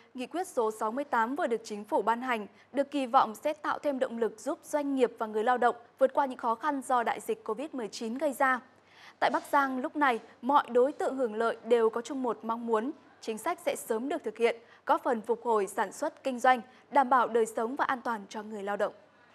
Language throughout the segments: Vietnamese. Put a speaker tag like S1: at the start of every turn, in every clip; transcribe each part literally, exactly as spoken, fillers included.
S1: Nghị quyết số sáu mươi tám vừa được Chính phủ ban hành, được kỳ vọng sẽ tạo thêm động lực giúp doanh nghiệp và người lao động vượt qua những khó khăn do đại dịch Covid mười chín gây ra. Tại Bắc Giang, lúc này, mọi đối tượng hưởng lợi đều có chung một mong muốn, chính sách sẽ sớm được thực hiện, góp phần phục hồi sản xuất kinh doanh, đảm bảo đời sống và an toàn cho người lao động.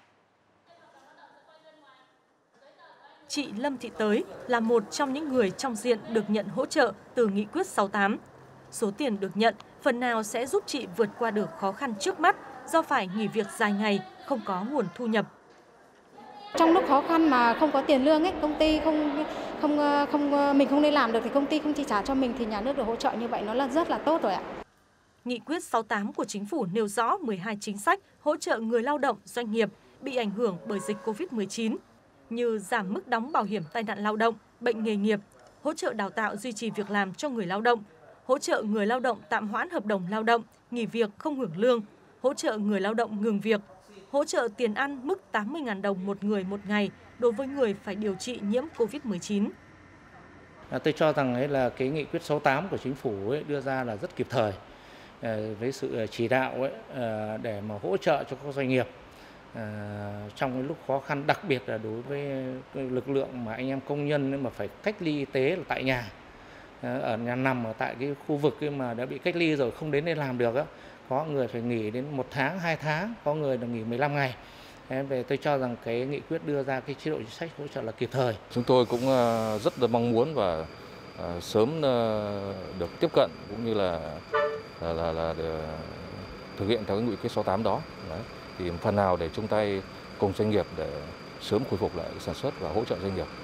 S2: Chị Lâm Thị Tới là một trong những người trong diện được nhận hỗ trợ từ Nghị quyết sáu mươi tám. Số tiền được nhận phần nào sẽ giúp chị vượt qua được khó khăn trước mắt do phải nghỉ việc dài ngày, không có nguồn thu nhập.
S3: Trong lúc khó khăn mà không có tiền lương ấy, công ty không không không mình không đi làm được thì công ty không chi trả cho mình thì nhà nước được hỗ trợ như vậy nó là rất là tốt rồi ạ.
S2: Nghị quyết sáu mươi tám của Chính phủ nêu rõ mười hai chính sách hỗ trợ người lao động, doanh nghiệp bị ảnh hưởng bởi dịch Covid mười chín như giảm mức đóng bảo hiểm tai nạn lao động, bệnh nghề nghiệp, hỗ trợ đào tạo duy trì việc làm cho người lao động, hỗ trợ người lao động tạm hoãn hợp đồng lao động, nghỉ việc không hưởng lương, hỗ trợ người lao động ngừng việc, hỗ trợ tiền ăn mức tám mươi nghìn đồng một người một ngày đối với người phải điều trị nhiễm Covid mười chín.
S4: À, tôi cho rằng ấy là cái nghị quyết sáu mươi tám của Chính phủ ấy đưa ra là rất kịp thời với sự chỉ đạo ấy, để mà hỗ trợ cho các doanh nghiệp trong cái lúc khó khăn, đặc biệt là đối với lực lượng mà anh em công nhân mà phải cách ly y tế là tại nhà, ở nhà nằm ở tại cái khu vực mà đã bị cách ly rồi không đến đây làm được á, có người phải nghỉ đến một tháng, hai tháng, có người là nghỉ mười lăm ngày. Về tôi cho rằng cái nghị quyết đưa ra cái chế độ chính sách hỗ trợ là kịp thời.
S5: Chúng tôi cũng rất là mong muốn và sớm được tiếp cận cũng như là là là, là thực hiện theo cái nghị quyết sáu mươi tám đó. Đấy. Thì phần nào để chung tay cùng doanh nghiệp để sớm khôi phục lại sản xuất và hỗ trợ doanh nghiệp.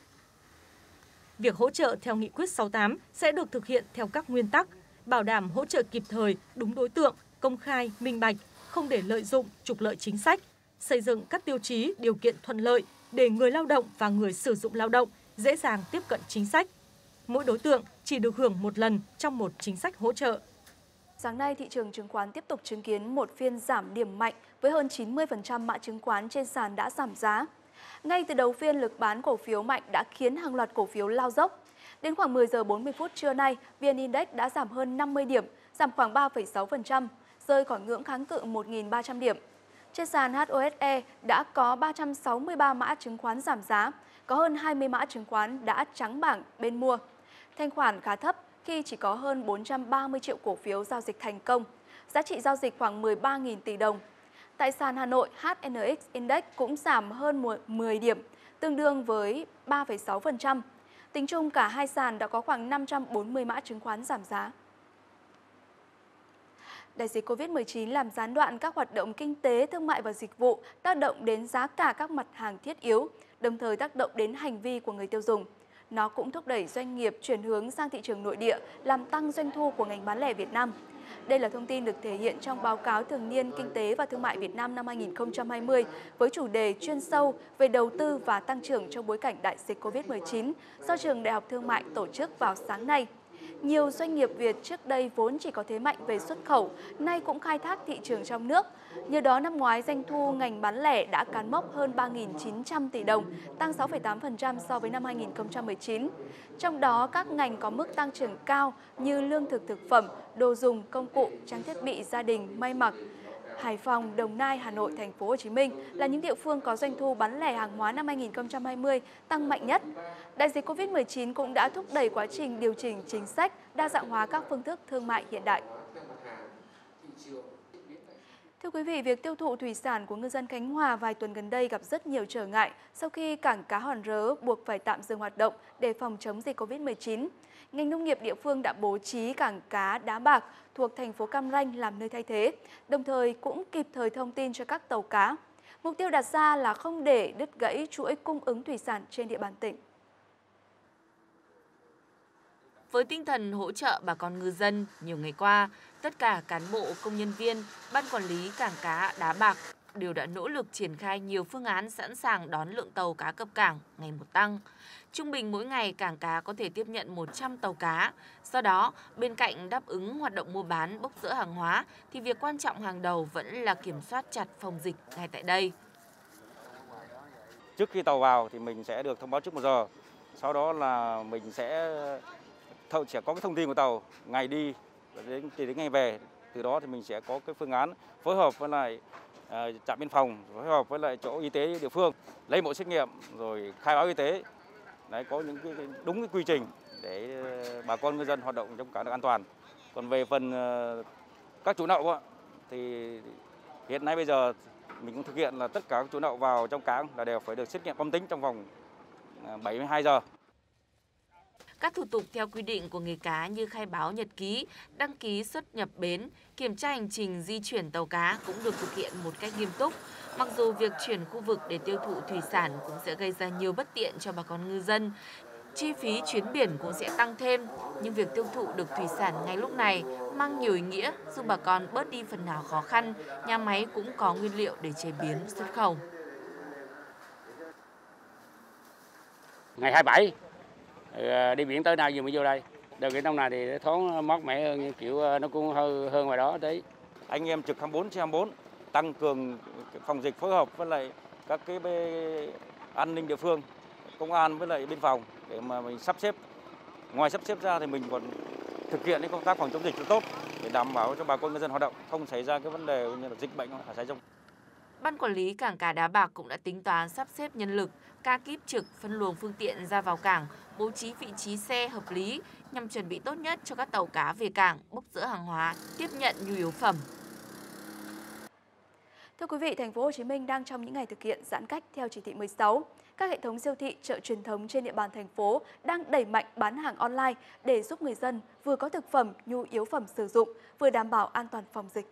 S2: Việc hỗ trợ theo nghị quyết sáu mươi tám sẽ được thực hiện theo các nguyên tắc, bảo đảm hỗ trợ kịp thời, đúng đối tượng, công khai, minh bạch, không để lợi dụng, trục lợi chính sách, xây dựng các tiêu chí, điều kiện thuận lợi để người lao động và người sử dụng lao động dễ dàng tiếp cận chính sách. Mỗi đối tượng chỉ được hưởng một lần trong một chính sách hỗ trợ.
S1: Sáng nay, thị trường chứng khoán tiếp tục chứng kiến một phiên giảm điểm mạnh với hơn chín mươi phần trăm mã chứng khoán trên sàn đã giảm giá. Ngay từ đầu phiên, lực bán cổ phiếu mạnh đã khiến hàng loạt cổ phiếu lao dốc. Đến khoảng mười giờ bốn mươi phút trưa nay, vê en Index đã giảm hơn năm mươi điểm, giảm khoảng ba phẩy sáu phần trăm, rơi khỏi ngưỡng kháng cự một nghìn ba trăm điểm. Trên sàn hát o ét e đã có ba trăm sáu mươi ba mã chứng khoán giảm giá, có hơn hai mươi mã chứng khoán đã trắng bảng bên mua. Thanh khoản khá thấp khi chỉ có hơn bốn trăm ba mươi triệu cổ phiếu giao dịch thành công, giá trị giao dịch khoảng mười ba nghìn tỷ đồng. Tại sàn Hà Nội, hát en ích Index cũng giảm hơn mười điểm, tương đương với ba phẩy sáu phần trăm. Tính chung cả hai sàn đã có khoảng năm trăm bốn mươi mã chứng khoán giảm giá. Đại dịch Covid mười chín làm gián đoạn các hoạt động kinh tế, thương mại và dịch vụ, tác động đến giá cả các mặt hàng thiết yếu, đồng thời tác động đến hành vi của người tiêu dùng. Nó cũng thúc đẩy doanh nghiệp chuyển hướng sang thị trường nội địa, làm tăng doanh thu của ngành bán lẻ Việt Nam. Đây là thông tin được thể hiện trong báo cáo thường niên Kinh tế và Thương mại Việt Nam năm hai nghìn không trăm hai mươi với chủ đề chuyên sâu về đầu tư và tăng trưởng trong bối cảnh đại dịch Covid mười chín do Trường Đại học Thương mại tổ chức vào sáng nay. Nhiều doanh nghiệp Việt trước đây vốn chỉ có thế mạnh về xuất khẩu, nay cũng khai thác thị trường trong nước. Nhờ đó, năm ngoái doanh thu ngành bán lẻ đã cán mốc hơn ba nghìn chín trăm tỷ đồng, tăng sáu phẩy tám phần trăm so với năm hai nghìn không trăm mười chín. Trong đó, các ngành có mức tăng trưởng cao như lương thực thực phẩm, đồ dùng, công cụ, trang thiết bị gia đình, may mặc. Hải Phòng, Đồng Nai, Hà Nội, Thành phố Hồ Chí Minh là những địa phương có doanh thu bán lẻ hàng hóa năm hai nghìn không trăm hai mươi tăng mạnh nhất. Đại dịch Covid mười chín cũng đã thúc đẩy quá trình điều chỉnh chính sách, đa dạng hóa các phương thức thương mại hiện đại. Thưa quý vị, việc tiêu thụ thủy sản của ngư dân Khánh Hòa vài tuần gần đây gặp rất nhiều trở ngại sau khi cảng cá Hòn Rớ buộc phải tạm dừng hoạt động để phòng chống dịch Covid mười chín. Ngành nông nghiệp địa phương đã bố trí cảng cá Đá Bạc thuộc thành phố Cam Ranh làm nơi thay thế, đồng thời cũng kịp thời thông tin cho các tàu cá. Mục tiêu đặt ra là không để đứt gãy chuỗi cung ứng thủy sản trên địa bàn tỉnh.
S6: Với tinh thần hỗ trợ bà con ngư dân, nhiều ngày qua, tất cả cán bộ, công nhân viên, ban quản lý cảng cá Đá Bạc đều đã nỗ lực triển khai nhiều phương án sẵn sàng đón lượng tàu cá cập cảng ngày một tăng. Trung bình mỗi ngày cảng cá có thể tiếp nhận một trăm tàu cá. Do đó, bên cạnh đáp ứng hoạt động mua bán, bốc dỡ hàng hóa, thì việc quan trọng hàng đầu vẫn là kiểm soát chặt phòng dịch ngay tại đây.
S7: Trước khi tàu vào thì mình sẽ được thông báo trước một giờ. Sau đó là mình sẽ sẽ có cái thông tin của tàu, ngày đi đến, đến ngày về Từ đó thì mình sẽ có cái phương án phối hợp với lại uh, trạm biên phòng, phối hợp với lại chỗ y tế địa phương, lấy mẫu xét nghiệm rồi khai báo y tế. Đấy, có những cái đúng cái quy trình để bà con ngư dân hoạt động trong cảng được an toàn. Còn về phần uh, các chủ nậu thì hiện nay bây giờ mình cũng thực hiện là tất cả các chủ nậu vào trong cảng là đều phải được xét nghiệm âm tính trong vòng bảy mươi hai giờ.
S6: Các thủ tục theo quy định của nghề cá như khai báo nhật ký, đăng ký xuất nhập bến, kiểm tra hành trình di chuyển tàu cá cũng được thực hiện một cách nghiêm túc. Mặc dù việc chuyển khu vực để tiêu thụ thủy sản cũng sẽ gây ra nhiều bất tiện cho bà con ngư dân, chi phí chuyến biển cũng sẽ tăng thêm, nhưng việc tiêu thụ được thủy sản ngay lúc này mang nhiều ý nghĩa giúp bà con bớt đi phần nào khó khăn, nhà máy cũng có nguyên liệu để chế biến xuất khẩu.
S8: Ngày hai mươi bảy đi biển tới nay vừa mới vô đây. Đợt cái năm này thì thoáng mát mẻ hơn, kiểu nó cũng hơi hơn ngoài đó đấy.
S7: Anh em trực hai mươi bốn trên hai mươi bốn tăng cường phòng dịch phối hợp với lại các cái an ninh địa phương, công an với lại biên phòng để mà mình sắp xếp. Ngoài sắp xếp ra thì mình còn thực hiện cái công tác phòng chống dịch rất tốt để đảm bảo cho bà con ngư dân hoạt động không xảy ra cái vấn đề như là dịch bệnh ở xảy ra.
S6: Ban quản lý cảng cá Đá Bạc cũng đã tính toán sắp xếp nhân lực, ca kíp trực, phân luồng phương tiện ra vào cảng, bố trí vị trí xe hợp lý nhằm chuẩn bị tốt nhất cho các tàu cá về cảng, bốc dỡ hàng hóa, tiếp nhận nhu yếu phẩm.
S1: Thưa quý vị, thành phố Hồ Chí Minh đang trong những ngày thực hiện giãn cách theo chỉ thị mười sáu. Các hệ thống siêu thị, chợ truyền thống trên địa bàn thành phố đang đẩy mạnh bán hàng online để giúp người dân vừa có thực phẩm, nhu yếu phẩm sử dụng, vừa đảm bảo an toàn phòng dịch.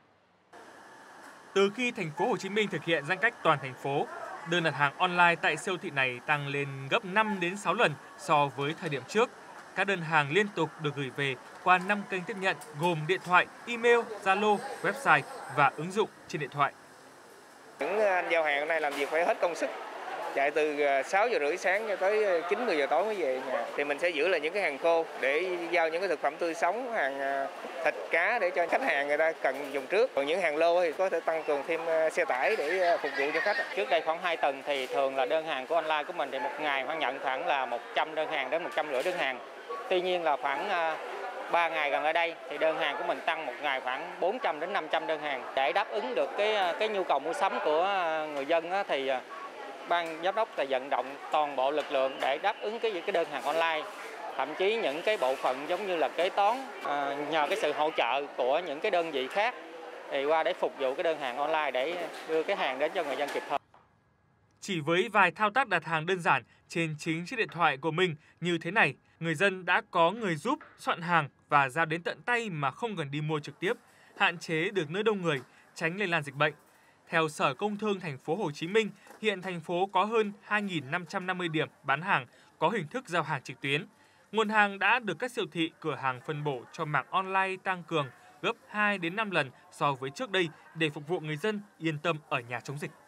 S9: Từ khi thành phố Hồ Chí Minh thực hiện giãn cách toàn thành phố, đơn đặt hàng online tại siêu thị này tăng lên gấp năm đến sáu lần so với thời điểm trước. Các đơn hàng liên tục được gửi về qua năm kênh tiếp nhận gồm điện thoại, email, Zalo, website và ứng dụng trên điện thoại.
S10: Những anh giao hàng hôm nay làm việc phải hết công sức, chạy từ sáu giờ rưỡi sáng cho tới chín mười giờ tối mới về nhà. Thì mình sẽ giữ lại những cái hàng khô để giao những cái thực phẩm tươi sống, hàng thịt cá để cho khách hàng người ta cần dùng trước. Còn những hàng lô thì có thể tăng cường thêm xe tải để phục vụ cho khách.
S11: Trước đây khoảng hai tuần thì thường là đơn hàng của online của mình thì một ngày khoảng nhận khoảng là một trăm đơn hàng đến một trăm rưỡi đơn hàng. Tuy nhiên là khoảng ba ngày gần ở đây thì đơn hàng của mình tăng một ngày khoảng bốn trăm đến năm trăm đơn hàng. Để đáp ứng được cái cái nhu cầu mua sắm của người dân á, thì ban giám đốc là vận động toàn bộ lực lượng để đáp ứng cái cái đơn hàng online. Thậm chí những cái bộ phận giống như là kế toán à, nhờ cái sự hỗ trợ của những cái đơn vị khác thì qua để phục vụ cái đơn hàng online để đưa cái hàng đến cho người dân kịp thời.
S9: Chỉ với vài thao tác đặt hàng đơn giản trên chính chiếc điện thoại của mình như thế này, người dân đã có người giúp soạn hàng và giao đến tận tay mà không cần đi mua trực tiếp, hạn chế được nơi đông người, tránh lây lan dịch bệnh. Theo Sở Công Thương thành phố Hồ Chí Minh, hiện thành phố có hơn hai nghìn năm trăm năm mươi điểm bán hàng có hình thức giao hàng trực tuyến. Nguồn hàng đã được các siêu thị, cửa hàng phân bổ cho mạng online tăng cường gấp hai đến năm lần so với trước đây để phục vụ người dân yên tâm ở nhà chống dịch.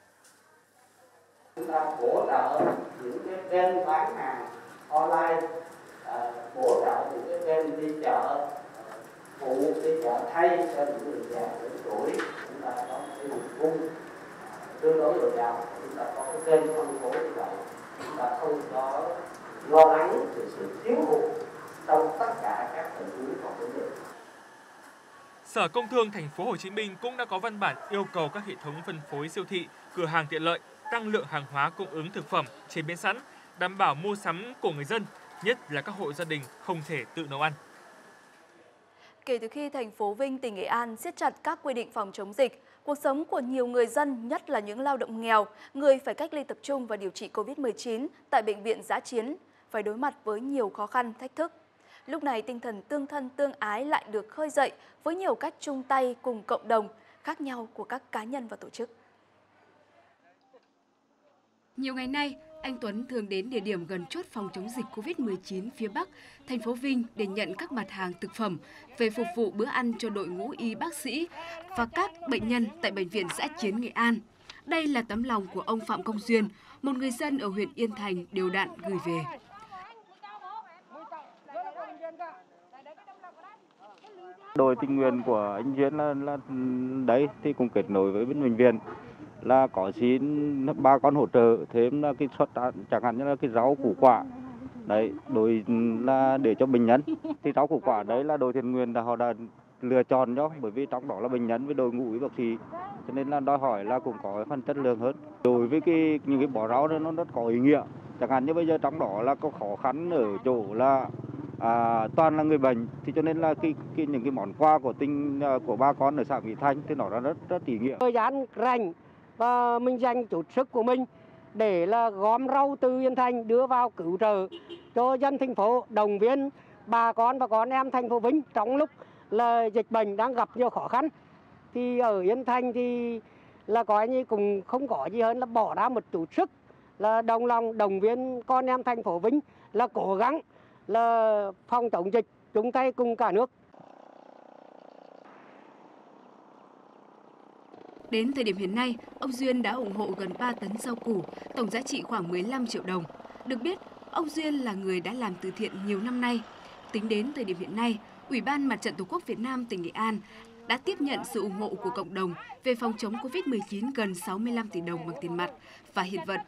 S12: Chúng ta hỗ trợ những cái kênh bán hàng online, hỗ trợ những cái kênh đi chợ phụ, đi chợ thay cho những người già lớn tuổi. Chúng ta có cái nguồn cung tương đối dồi dào, chúng ta có cái kênh phân phối như vậy, chúng ta không có lo lắng về sự thiếu hụt trong tất cả các tình huống phòng chống dịch.
S9: Sở Công Thương thành phố Hồ Chí Minh cũng đã có văn bản yêu cầu các hệ thống phân phối siêu thị, cửa hàng tiện lợi tăng lượng hàng hóa cung ứng thực phẩm chế biến sẵn, đảm bảo mua sắm của người dân, nhất là các hộ gia đình không thể tự nấu ăn.
S1: Kể từ khi thành phố Vinh, tỉnh Nghệ An siết chặt các quy định phòng chống dịch, cuộc sống của nhiều người dân, nhất là những lao động nghèo, người phải cách ly tập trung và điều trị Covid mười chín tại bệnh viện dã chiến, phải đối mặt với nhiều khó khăn, thách thức. Lúc này tinh thần tương thân tương ái lại được khơi dậy với nhiều cách chung tay cùng cộng đồng khác nhau của các cá nhân và tổ chức.
S13: Nhiều ngày nay, anh Tuấn thường đến địa điểm gần chốt phòng chống dịch Covid mười chín phía Bắc, thành phố Vinh để nhận các mặt hàng thực phẩm về phục vụ bữa ăn cho đội ngũ y bác sĩ và các bệnh nhân tại Bệnh viện Dã chiến Nghệ An. Đây là tấm lòng của ông Phạm Công Duyên, một người dân ở huyện Yên Thành đều đặn gửi về.
S14: Đội tình nguyện của anh Duyên là, là đấy thì cũng kết nối với bên bệnh viện là có xin ba con hỗ trợ thêm là cái suất chẳng hạn như là cái rau củ quả đấy, đội là để cho bệnh nhân thì rau củ quả đấy là đội thiện nguyện là họ đã lựa chọn cho, bởi vì trong đó là bệnh nhân với đội ngũ y bác sĩ, cho nên là đòi hỏi là cũng có phần chất lượng hơn. Đối với cái những cái bó rau đó nó rất có ý nghĩa. Chẳng hạn như bây giờ trong đó là có khó khăn ở chỗ là à, toàn là người bệnh, thì cho nên là cái, cái những cái món quà của tinh của ba con ở xã Mỹ Thanh thì nó rất rất ý nghĩa.
S15: Thời gian rảnh và mình dành chút sức của mình để là gom rau từ Yên Thành đưa vào cứu trợ cho dân thành phố, động viên bà con và con em thành phố Vinh trong lúc là dịch bệnh đang gặp nhiều khó khăn. Thì ở Yên Thành thì là coi như cũng không có gì hơn là bỏ ra một chút sức là đồng lòng động viên con em thành phố Vinh là cố gắng là phòng chống dịch, chung tay cùng cả nước.
S13: Đến thời điểm hiện nay, ông Duyên đã ủng hộ gần ba tấn rau củ, tổng giá trị khoảng mười lăm triệu đồng. Được biết, ông Duyên là người đã làm từ thiện nhiều năm nay. Tính đến thời điểm hiện nay, Ủy ban Mặt trận Tổ quốc Việt Nam tỉnh Nghệ An đã tiếp nhận sự ủng hộ của cộng đồng về phòng chống Covid mười chín gần sáu mươi lăm tỷ đồng bằng tiền mặt và hiện vật.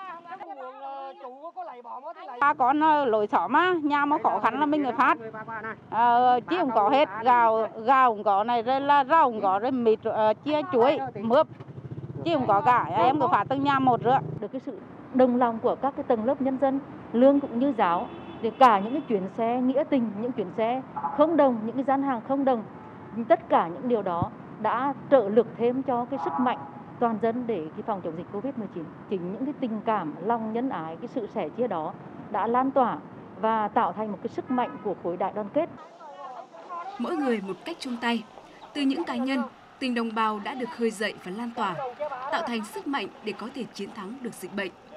S16: Ba con lối xóm á, nhà mà khó khăn là mình người phát, à, chứ không có hết, gạo gạo cũng có này, rồi là rau cũng có, rồi mít, uh, chia chuối, mướp, chứ không có cả, em cứ phát từng nhà một nữa.
S17: Được cái sự đồng lòng của các cái tầng lớp nhân dân, lương cũng như giáo, để cả những cái chuyến xe nghĩa tình, những chuyến xe không đồng, những cái gian hàng không đồng, tất cả những điều đó đã trợ lực thêm cho cái sức mạnh toàn dân để cái phòng chống dịch Covid mười chín. Chính những cái tình cảm, lòng nhân ái, cái sự sẻ chia đó đã lan tỏa và tạo thành một cái sức mạnh của khối đại đoàn kết.
S13: Mỗi người một cách chung tay, từ những cá nhân, tình đồng bào đã được khơi dậy và lan tỏa, tạo thành sức mạnh để có thể chiến thắng được dịch bệnh.